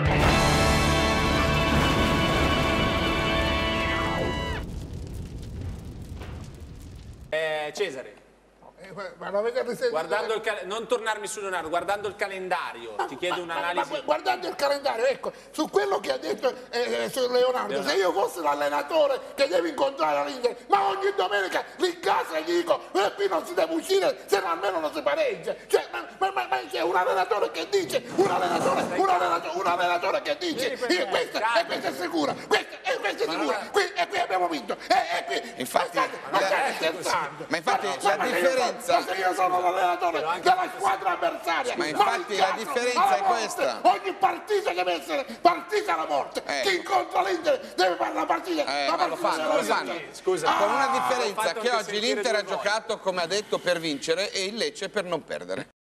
Cesare, Ma l'avete risentito? guardando non tornarmi su Leonardo, guardando il calendario, ti chiedo un'analisi. Guardando il calendario, ecco, su quello che ha detto su Leonardo, se io fossi l'allenatore che deve incontrare l'Inter, ma ogni domenica lì in casa gli dico, qui non si deve uscire se almeno non si pareggia. Cioè, ma c'è un allenatore che dice, un allenatore che dice, questo è sicuro, questo è sicuro, e qui abbiamo vinto, e qui, infatti, ma state scherzando? ma infatti la differenza... Ma se io sono l'allenatore della squadra avversaria, ma infatti la differenza è questa. Ogni partita deve essere partita alla morte. Chi incontra l'Inter deve fare la partita. Lo fanno. Scusa, con una differenza che oggi sentire l'Inter ha due volte. giocato, come ha detto, per vincere e il Lecce per non perdere.